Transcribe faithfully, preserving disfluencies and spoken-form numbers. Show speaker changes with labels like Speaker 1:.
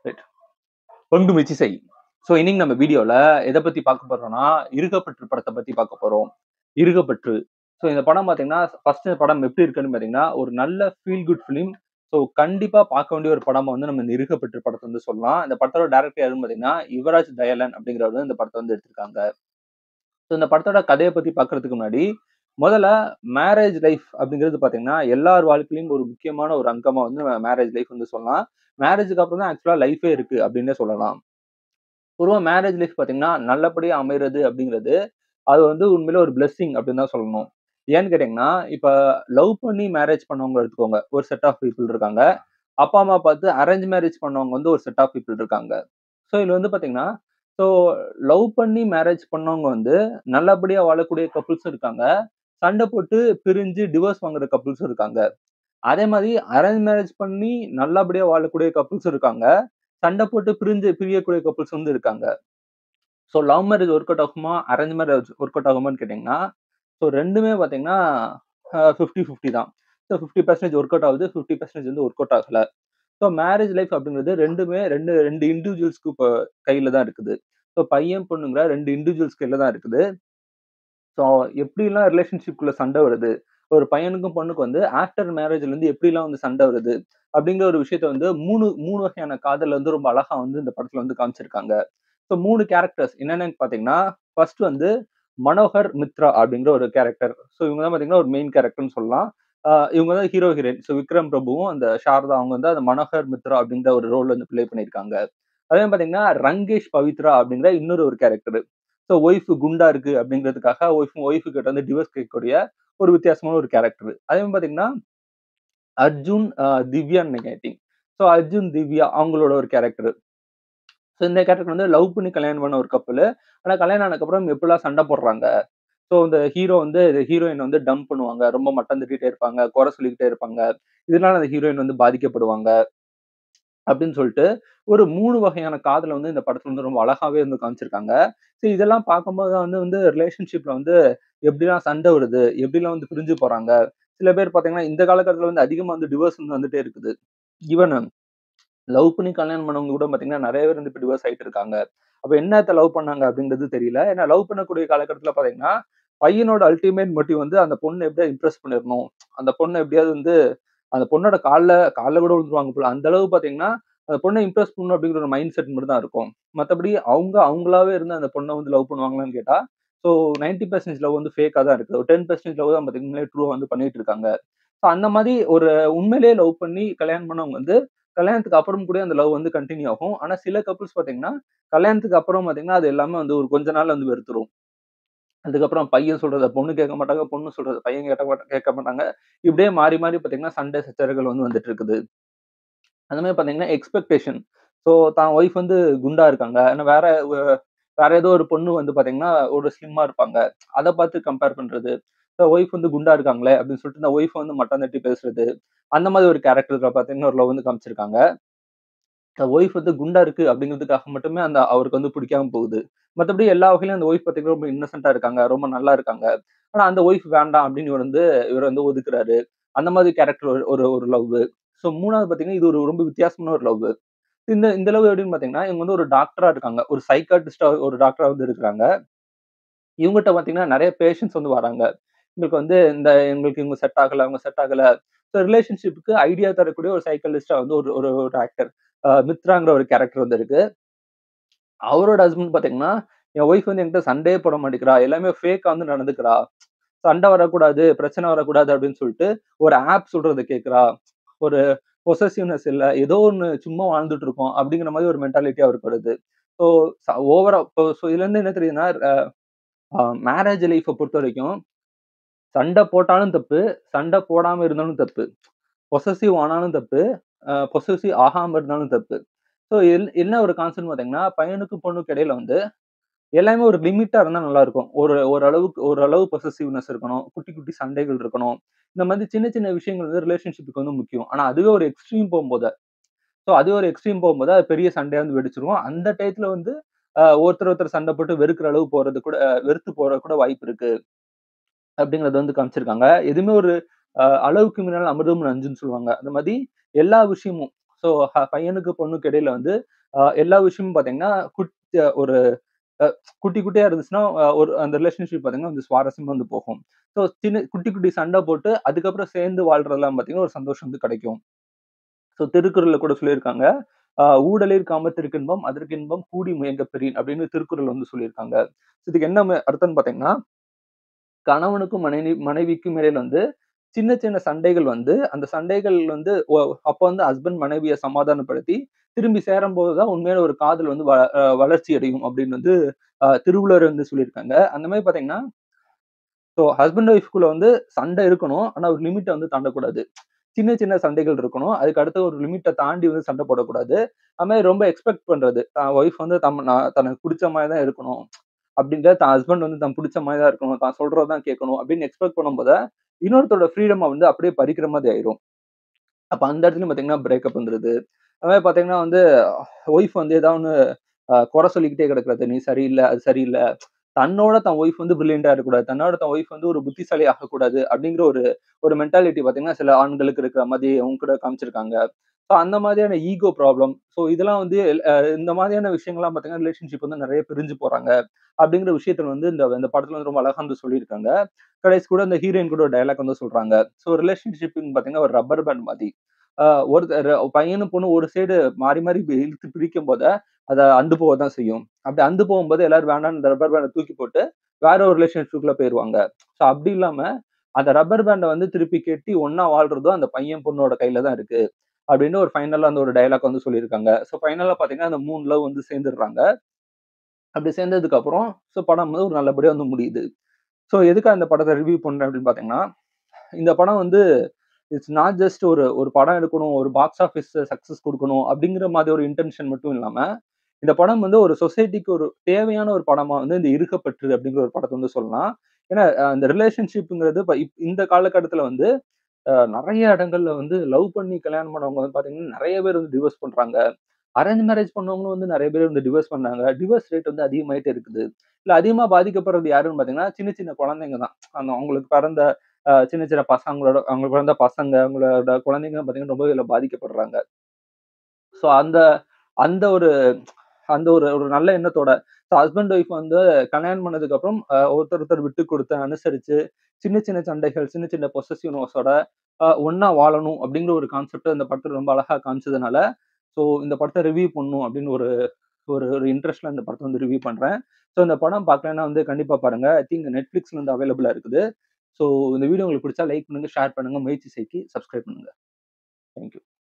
Speaker 1: Right. கொண்டு முயற்சி செய். ஸோ இன்னைக்கு நம்ம வீடியோல எத பத்தி பார்க்க போறோம்னா, இருகப்பற்று படத்த பத்தி பார்க்க போறோம். இருகப்பற்று. ஸோ இந்த படம் பார்த்தீங்கன்னா, ஃபர்ஸ்ட் படம் எப்படி இருக்குன்னு பார்த்தீங்கன்னா, ஒரு நல்ல ஃபீல் குட் ஃபிலிம். ஸோ கண்டிப்பா பார்க்க வேண்டிய ஒரு படமா வந்து நம்ம இந்த இருகப்பற்று படத்த வந்து சொல்லலாம். இந்த படத்தோட டைரக்டர் யாருன்னு பார்த்தீங்கன்னா, யுவராஜ் தயாளன் அப்படிங்கிறவர் வந்து இந்த படத்த வந்து எடுத்திருக்காங்க. ஸோ இந்த படத்தோட கதைய பத்தி பார்க்கறதுக்கு முன்னாடி, முதல்ல மேரேஜ் லைஃப் அப்படிங்கிறது பார்த்தீங்கன்னா, எல்லார் வாழ்க்கையிலும் ஒரு முக்கியமான ஒரு அங்கமா வந்து மேரேஜ் லைஃப் வந்து சொல்லலாம். மேரேஜ்க்கு அப்புறம் தான் ஆக்சுவலா லைஃபே இருக்கு அப்படின்னே சொல்லலாம். பொதுவா மேரேஜ் லைஃப் பார்த்தீங்கன்னா, நல்லபடியா அமைறது அப்படிங்கிறது, அது வந்து உண்மையிலே ஒரு பிளெஸ்ஸிங் அப்படின்னு தான் சொல்லணும். ஏன்னு கேட்டீங்கன்னா, இப்ப லவ் பண்ணி மேரேஜ் பண்ணவங்க எடுத்துக்கோங்க. ஒரு செட் ஆஃப் பீப்பிள் இருக்காங்க. அப்பா, அம்மா பார்த்து அரேஞ்ச் மேரேஜ் பண்ணவங்க வந்து ஒரு செட் ஆஃப் பீப்பிள் இருக்காங்க. ஸோ இதுல வந்து பார்த்தீங்கன்னா, ஸோ லவ் பண்ணி மேரேஜ் பண்ணவங்க வந்து நல்லபடியா வாழக்கூடிய கப்புள்ஸும் இருக்காங்க. சண்டை போட்டு பிரிஞ்சு டிவோர்ஸ் வாங்குற கப்புள்ஸும் இருக்காங்க. அதே மாரி அரேஞ்ச் மேரேஜ் பண்ணி நல்லபடியா வாழக்கூடிய கப்புள்ஸும் இருக்காங்க. சண்டை போட்டு பிரிஞ்சு பிரியக்கூடிய கப்புள்ஸ் வந்து இருக்காங்க. So love marriage work out ஆகுமா? அரேஞ்ச் மேரேஜ் ஒர்க் அவுட் ஆகுமான்னு கேட்டீங்கன்னா, ஸோ ரெண்டுமே பார்த்தீங்கன்னா அ ஐம்பது, ஐம்பது தான். ஸோ ஐம்பது சதவீதம் ஒர்க் அவுட் ஆகுது. ஐம்பது சதவீதம் வந்து ஒர்க் அவுட் ஆகல. ஸோ மேரேஜ் லைஃப் அப்படிங்கிறது ரெண்டுமே ரெண்டு ரெண்டு இண்டிவிஜுவல்ஸ்க்கு இப்ப கையில தான் இருக்குது. ஸோ பையன், பொண்ணுங்கிற ரெண்டு இண்டிவிஜுவல்ஸ் கையில தான் இருக்குது. ஸோ எப்படிலாம் ரிலேஷன்ஷிப்குள்ள சண்டை வருது? ஒரு பையனுக்கும், பொண்ணுக்கும் வந்து ஆஃப்டர் மேரேஜ்ல இருந்து எப்படிலாம் வந்து சண்டை வருது? அப்படிங்கிற ஒரு விஷயத்த வந்து மூணு மூணு வகையான காதல் வந்து ரொம்ப அழகா வந்து இந்த படத்துல வந்து காமிச்சிருக்காங்க. ஸோ மூணு கேரக்டர்ஸ் என்னென்னன்னு பார்த்தீங்கன்னா, ஃபர்ஸ்ட் வந்து மனோகர் மித்ரா அப்படிங்கிற ஒரு கேரக்டர். ஸோ இவங்க தான் பார்த்தீங்கன்னா ஒரு மெயின் கேரக்டர்ன்னு சொல்லலாம். அ இவங்க தான் ஹீரோ, ஹீரோயின். ஸோ விக்ரம் பிரபுவும், அந்த சாரதா அவங்க வந்து அந்த மனோகர் மித்ரா அப்படிங்கிற ஒரு ரோல் வந்து ப்ளே பண்ணியிருக்காங்க. அதே மாரி பார்த்தீங்கன்னா, ரங்கேஷ் பவித்ரா அப்படிங்கிற இன்னொரு ஒரு கேரக்டர். ஸோ ஒய்ஃப் குண்டா இருக்கு அப்படிங்கிறதுக்காக ஒய்ஃப் ஒய்ஃப் கிட்ட வந்து டிவோர்ஸ் கேட்கக்கூடிய ஒரு வித்தியாசமான ஒரு கேரக்டர். அதே மாரி பார்த்தீங்கன்னா, அர்ஜுன் அ திவ்யான்னு நெனைக்கிறேன் I think. So Arjun, Divya அவங்களோட ஒரு கேரக்டர். ஸோ இந்த கேரக்டர் வந்து லவ் பண்ணி கல்யாணம் பண்ண ஒரு கப்புலு. ஆனா கல்யாணம் ஆனதுக்கப்புறம் எப்படிலாம் சண்டை போடுறாங்க. ஸோ இந்த ஹீரோ வந்து ஹீரோயின் வந்து டம்ப் பண்ணுவாங்க. ரொம்ப மட்டம் தட்டிட்டே இருப்பாங்க. குறை சொல்லிக்கிட்டே இருப்பாங்க. இதனால அந்த ஹீரோயின் வந்து பாதிக்கப்படுவாங்க. அப்படின்னு சொல்லிட்டு ஒரு மூணு வகையான காதல வந்து இந்த படத்துல வந்து ரொம்ப அழகாவே வந்து காமிச்சிருக்காங்க. ஸோ இதெல்லாம் பார்க்கும்போது தான் வந்து வந்து ரிலேஷன்ஷிப்ல வந்து எப்படிலாம் சண்டை வருது? எப்படிலாம் வந்து பிரிஞ்சு போறாங்க? சில பேர் பார்த்தீங்கன்னா, இந்த காலகட்டத்துல வந்து அதிகமா வந்து டிவோர்ஸ் வந்து வந்துட்டே இருக்குது. ஈவன் லவ் பண்ணி கல்யாணம் பண்ணவங்க கூட பார்த்தீங்கன்னா, நெறைய பேர் வந்து இப்ப டிவோர்ஸ் ஆயிட்டு இருக்காங்க. அப்ப என்னத்த லவ் பண்ணாங்க அப்படிங்கிறது தெரியல. ஏன்னா லவ் பண்ணக்கூடிய காலகட்டத்துல பார்த்தீங்கன்னா, பையனோட அல்டிமேட் மோட்டிவ் வந்து அந்த பொண்ண எப்படியாவது இம்ப்ரெஸ் பண்ணிறணும். அந்த பொண்ண எப்படியாவது வந்து அந்த பொண்ணோட கால்ல கால்ல கூட விழுந்துருவாங்க போல. அந்த அளவு பார்த்தீங்கன்னா, அந்த பொண்ண இம்ப்ரெஸ் பண்ணணும் அப்படிங்கிற ஒரு மைண்ட் செட் மட்டும் தான் இருக்கும். மத்தபடி அவங்க அவங்களாவே இருந்து அந்த பொண்ண வந்து லவ் பண்ணுவாங்களான்னு கேட்டா, ஸோ தொண்ணூறு சதவீதம் லவ் வந்து ஃபேக்கா தான் இருக்குது. ஒரு பத்து சதவீதம் லவ் தான் பார்த்தீங்கன்னா, ட்ரூவா வந்து பண்ணிட்டு இருக்காங்க. ஸோ அந்த மாரி ஒரு உண்மையிலேயே லவ் பண்ணி கல்யாணம் பண்ணவங்க வந்து கல்யாணத்துக்கு அப்புறம் கூட அந்த லவ் வந்து கன்டின்யூ ஆகும். ஆனா சில கப்புள்ஸ் பார்த்தீங்கன்னா, கல்யாணத்துக்கு அப்புறம் பார்த்தீங்கன்னா, அது எல்லாமே வந்து ஒரு கொஞ்ச நாள்ல வந்து வெறுத்துரும். அதுக்கப்புறம் பையன் சொல்றத பொண்ணு கேட்க மாட்டாங்க. பொண்ணு சொல்றத பையன் கேட்ட மாட்ட கேட்க மாட்டாங்க. இப்படியே மாறி, மாறி பார்த்தீங்கன்னா, சண்டை சச்சரவுகள் வந்து வந்துட்டு இருக்குது. அந்த மாரி பார்த்தீங்கன்னா, எக்ஸ்பெக்டேஷன். ஸோ தான் ஒய்ஃப் வந்து குண்டா இருக்காங்க. ஆனா வேற வ வேற ஏதோ ஒரு பொண்ணு வந்து பார்த்தீங்கன்னா, ஒரு ஸ்லிம்மா இருப்பாங்க. அத பார்த்து கம்பேர் பண்றது. ஸோ ஒய்ஃப் வந்து குண்டா இருக்காங்களே அப்படின்னு சொல்லிட்டு, இந்த ஒய்ஃப் வந்து மட்டம் தட்டி பேசுறது. அந்த மாரி ஒரு கேரக்டர்ல பார்த்தீங்கன்னா, ஒரு லவ் வந்து காமிச்சிருக்காங்க. ஒய்ஃப் வந்து குண்டா இருக்கு அப்படிங்கிறதுக்காக மட்டுமே அந்த அவருக்கு வந்து பிடிக்காம போகுது. மத்தபடி எல்லா வகையிலும் அந்த ஒய்ஃப் பார்த்தீங்கன்னா, ரொம்ப இன்னசென்ட்டா இருக்காங்க. ரொம்ப நல்லா இருக்காங்க. ஆனா அந்த ஒய்ஃப் வேண்டாம் அப்படின்னு இவர் வந்து இவர் வந்து ஒதுக்குறாரு. அந்த மாதிரி கேரக்டர் ஒரு ஒரு ஒரு லவ்வு. ஸோ மூணாவது பார்த்தீங்கன்னா, இது ஒரு ரொம்ப வித்தியாசமான ஒரு லவ்வு. இந்த இந்த லவ் எப்படின்னு பார்த்தீங்கன்னா, இவங்க வந்து ஒரு டாக்டரா இருக்காங்க. ஒரு சைக்காட்ரிஸ்ட்டா ஒரு டாக்டரா வந்து இருக்கிறாங்க. இவங்கட்ட பார்த்தீங்கன்னா, நெறைய பேஷண்ட்ஸ் வந்து வராங்க. எங்களுக்கு வந்து இந்த எங்களுக்கு இவங்க செட் ஆகல, அவங்க செட் ஆகல. ஸோ ரிலேஷன்ஷிப்க்கு ஐடியா தரக்கூடிய ஒரு சைக்காலஜிஸ்ட்டா வந்து ஒரு ஒரு ஒரு ஆக்டர். அ மித்ராங்கிற ஒரு கேரக்டர் வந்து இருக்கு. அவரோட ஹஸ்பண்ட் பார்த்தீங்கன்னா, என் ஒய்ஃப் வந்து என்கிட்ட சண்டையே போட மாட்டேங்கிறா. எல்லாமே ஃபேக்கா வந்து நடந்துக்கிறா. சண்டை வரக்கூடாது, பிரச்சனை வரக்கூடாது அப்படின்னு சொல்லிட்டு ஒரு ஆப் சொல்றத கேட்கிறா. ஒரு பொசெசிவ்னஸ் இல்ல. ஏதோ ஒண்ணு சும்மா வாழ்ந்துட்டு இருக்கோம் அப்படிங்கிற மாரி ஒரு மென்டாலிட்டி அவருக்கு வருது. ஸோ ச ஓவரா இப்போ ஸோ இதுலருந்து என்ன தெரியுதுன்னா, அ மேரேஜ் லைஃப்ப பொறுத்தவரைக்கும் சண்டை போட்டாலும் தப்பு, சண்டை போடாம இருந்தாலும் தப்பு. பொசெசிவ் ஆனாலும் தப்பு, அ பொசெசிவ் ஆகாம இருந்தாலும் தப்பு. ஸோ என் என்ன ஒரு கான்செப்ட்னு பார்த்தீங்கன்னா, பையனுக்கும் பொண்ணுக்கும் இடையில வந்து எல்லாமே ஒரு லிமிட்டா இருந்தா நல்லாருக்கும். ஒரு ஓரளவுக்கு ஓரளவு பொசெசிவ்னஸ் இருக்கணும். குட்டி, குட்டி சண்டைகள் இருக்கணும். இந்த மாதிரி சின்ன, சின்ன விஷயங்கள் வந்து ரிலேஷன்ஷிப்க்கு வந்து முக்கியம். ஆனா அதுவே ஒரு எக்ஸ்ட்ரீம் போம்போது ஸோ அதுவே ஒரு எக்ஸ்ட்ரீம் போகும்போது அது பெரிய சண்டையா வந்து வெடிச்சுரும். அந்த டயத்துல வந்து அ ஒருத்தர், ஒருத்தர் சண்டை போட்டு வெறுக்கிற அளவு போறது கூட அஹ் வெறுத்து போறது கூட வாய்ப்பு இருக்கு. அப்படிங்கிறத வந்து காமிச்சிருக்காங்க. எதுவுமே ஒரு அ அளவுக்கு மீறினால் அமிர்தமும் நஞ்சுன்னு சொல்லுவாங்க. அந்த மாரி எல்லா விஷயமும். ஸோ பையனுக்கு பொண்ணுக்கு இடையில வந்து அ எல்லா விஷயமும் பார்த்தீங்கன்னா, குட் ஒரு அ குட்டி குட்டியா இருந்துச்சுன்னா, அ ஒரு அந்த ரிலேஷன்ஷிப் பார்த்தீங்கன்னா, வந்து சுவாரஸ்யமா வந்து போகும். ஸோ சின்ன குட்டி குட்டி சண்டை போட்டு, அதுக்கப்புறம் சேர்ந்து வாழ்றதெல்லாம் பார்த்தீங்கன்னா, ஒரு சந்தோஷம் வந்து கிடைக்கும். ஸோ திருக்குறள்ல கூட சொல்லியிருக்காங்க. அ "ஊடலிற் காமத்திற்கின்பம், அதற்கின்பம் கூடி முயங்கப் பெறின்" அப்படின்னு திருக்குறள் வந்து சொல்லியிருக்காங்க. இதுக்கு என்ன ம அர்த்தம்னு பார்த்தீங்கன்னா, கணவனுக்கும் மனைவி மனைவிக்கும் இடையில வந்து சின்ன சின்ன சண்டைகள் வந்து, அந்த சண்டைகள் வந்து ஒ அப்ப வந்து ஹஸ்பண்ட் மனைவிய சமாதானப்படுத்தி, திரும்பி சேரும்போது தான் உண்மையான ஒரு காதல் வந்து வ அ வளர்ச்சி அடையும் அப்படின்னு வந்து அ திருவள்ளுவர் வந்து சொல்லியிருக்காங்க. அந்த மாரி பார்த்தீங்கன்னா, ஸோ ஹஸ்பண்ட் ஒய்ஃப்குள்ள வந்து சண்டை இருக்கணும். ஆனா ஒரு லிமிட்ட வந்து தாண்டக்கூடாது. சின்ன சின்ன சண்டைகள் இருக்கணும். அதுக்கு அடுத்து ஒரு லிமிட்ட தாண்டி வந்து சண்டை போடக்கூடாது. அது மாரி ரொம்ப எக்ஸ்பெக்ட் பண்றது. தான் ஒய்ஃப் வந்து தம் நான் தனக்கு புடிச்ச மாரி தான் இருக்கணும். அப்படின்ற தான் ஹஸ்பண்ட் வந்து தான் புடிச்ச மாரி தான் இருக்கணும். தான் சொல்றது தான் கேட்கணும் அப்படின்னு எக்ஸ்பெக்ட் பண்ணும்போது, இன்னொருத்தரோட ஃப்ரீடம்ம வந்து அப்படியே பறிக்கிற மாதிரி ஆயிரும். அப்ப அந்த இடத்துலயும் பார்த்தீங்கன்னா பிரேக்கப் வந்துருது. அது மாரி பார்த்தீங்கன்னா வந்து ஒய்ஃப் வந்து ஏதாவது ஒண்ணு அ குறை சொல்லிக்கிட்டே கிடக்கிறது. நீ சரியில்ல, அது சரியில்ல. தன்னோட தன் ஒய்ஃப் வந்து பிரில்லியன்ட்டா இருக்கக்கூடாது. தன்னோட தன் ஒய்ஃப் வந்து ஒரு புத்திசாலி ஆகக்கூடாது அப்படிங்கிற ஒரு ஒரு மென்டாலிட்டி பார்த்தீங்கன்னா, சில ஆண்களுக்கு இருக்கிற மாதிரி அவங்க கூட காமிச்சிருக்காங்க. ஸோ அந்த மாதிரியான ஈகோ ப்ராப்ளம். ஸோ இதெல்லாம் வந்து அ இந்த மாதிரியான விஷயங்கள்லாம் பார்த்தீங்கன்னா, ரிலேஷன்ஷிப் வந்து நெறைய பிரிஞ்சு போறாங்க. அப்படிங்கிற விஷயத்த வந்து இந்த இந்த படத்துல வந்து ரொம்ப அழகா வந்து சொல்லியிருக்காங்க. கடைசி கூட இந்த ஹீரோயின் கூட ஒரு டயலாக் வந்து சொல்றாங்க. ஸோ ரிலேஷன்ஷிப்ன்னு பார்த்தீங்கன்னா, ஒரு ரப்பர் பேண்ட் மாரி. அ ஒருத்தர் பையனும் பொண்ணும் ஒரு சைடு மாறி மாறி இ இழுத்து பிரிக்கும்போது, அது அந்து போக தான் செய்யும். அப்படி அந்து போகும்போது எல்லாரும் வேண்டான்னு இந்த ரப்பர் பேண்ட தூக்கி போட்டு, வேற ஒரு ரிலேஷன்ஷிப்குள்ள போயிருவாங்க. ஸோ அப்படி இல்லாம, அந்த ரப்பர் பேண்ட வந்து திருப்பி கெட்டி ஒண்ணா வாழ்றதும் அந்த பையன் பொண்ணோட கையில தான் இருக்கு. அப்படின்னு ஒரு ஃபைனலா அந்த ஒரு டயலாக் வந்து சொல்லியிருக்காங்க. ஸோ ஃபைனலா பார்த்தீங்கன்னா, அந்த மூணு லவ் வந்து சேர்ந்துடுறாங்க. அப்படி சேர்ந்ததுக்கு அப்புறம், ஸோ படம் வந்து ஒரு நல்லபடியா வந்து முடியுது. ஸோ எதுக்காக இந்த படத்த ரிவ்யூ பண்றேன் அப்படின்னு பார்த்தீங்கன்னா, இந்த படம் வந்து இட்ஸ் நாட் ஜஸ்ட் ஒரு ஒரு படம் எடுக்கணும், ஒரு பாக்ஸ் ஆஃபிஸ் சக்சஸ் குடுக்கணும் அப்படிங்கிற மாதிரி ஒரு இன்டென்ஷன் மட்டும் இல்லாம, இந்த படம் வந்து ஒரு சொசைட்டிக்கு ஒரு தேவையான ஒரு படமா வந்து இந்த "இருக்கப்பற்று" அப்படிங்கிற ஒரு படத்த வந்து சொல்லலாம். ஏன்னா, அ இந்த ரிலேஷன்ஷிப்ங்கிறது இப்ப இப் இந்த காலகட்டத்தில வந்து அ நெறைய இடங்கள்ல வந்து லவ் பண்ணி கல்யாணம் பண்ணவங்க வந்து பார்த்தீங்கன்னா, நெறைய பேர் வந்து டிவோர்ஸ் பண்றாங்க. அரேஞ்ச் மேரேஜ் பண்ணவங்களும் வந்து நெறைய பேர் வந்து டிவோர்ஸ் பண்ணாங்க. டிவோர்ஸ் ரேட் வந்து அதிகமாயிட்டே இருக்குது. இதுல அதிகமா பாதிக்கப்படுறது யாருன்னு பார்த்தீங்கன்னா, சின்ன சின்ன குழந்தைங்க தான். அந்த அவங்களுக்கு பிறந்த அ சின்ன சின்ன பசங்களோட அவங்களுக்கு பிறந்த பசங்க, அவங்களோட குழந்தைங்க பார்த்தீங்கன்னா, ரொம்பவே இதுல பாதிக்கப்படுறாங்க. ஸோ அந்த அந்த ஒரு அந்த ஒரு ஒரு நல்ல எண்ணத்தோட ஸோ ஹஸ்பண்ட் ஒய்ஃப் வந்து கல்யாணம் பண்ணதுக்கு அப்புறம் அ ஒருத்தர் ஒருத்தர் விட்டு குடுத்து, அனுசரிச்சு, சின்ன சின்ன சண்டைகள், சின்ன சின்ன பொசசிவ்னஸோட அ ஒண்ணா வாழணும் அப்படிங்கிற ஒரு கான்செப்ட்ட இந்த படத்துல ரொம்ப அழகா காமிச்சதுனால, ஸோ இந்த படத்த ரிவ்யூ பண்ணணும் அப்படின்னு ஒரு ஒரு ஒரு இன்ட்ரெஸ்ட்ல இந்த படத்த வந்து ரிவ்யூ பண்றேன். ஸோ இந்த படம் பார்க்கலன்னா வந்து கண்டிப்பா பாருங்க. ஐ திங்க் Netflixல வந்து அவைலபிளா இருக்குது. ஸோ இந்த வீடியோ உங்களுக்கு பிடிச்சா லைக் பண்ணுங்க, ஷேர் பண்ணுங்க, முயற்சி செய்து சப்ஸ்கிரைப் பண்ணுங்க. Thank you.